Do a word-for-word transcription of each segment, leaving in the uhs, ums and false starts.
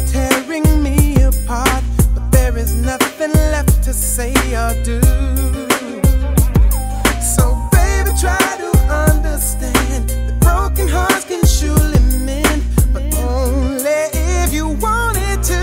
tearing me apart, but there is nothing left to say or do. So baby, try to understand that broken hearts can surely mend, but only if you want it to.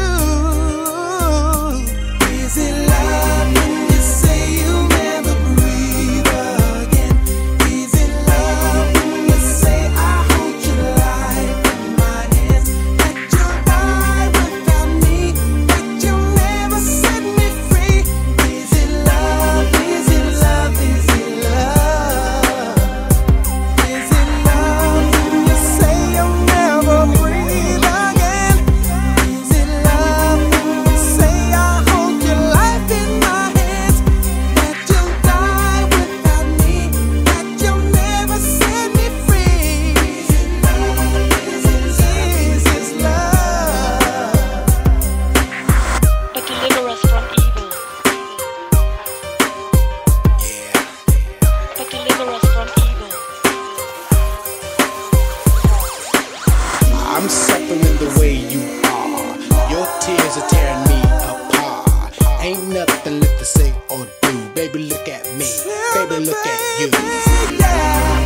Is it love when you say you'll never breathe again? Is it love when you say I hold your life in my hands, that you'll die without me, that you'll never set me free? Is it love? Is it love? Is it love? Is it love when you say you'll never breathe again? Is it love when you say I hold your life in my hands, that you'll die without me, that you'll never set me free? Is it love? Is it love? Is it love? But deliver us from evil. But deliver us from evil. I'm suffering the way you are. Your tears are tearing me apart. Ain't nothing left to say or do. Baby, look at me. Baby, look at you. Yeah.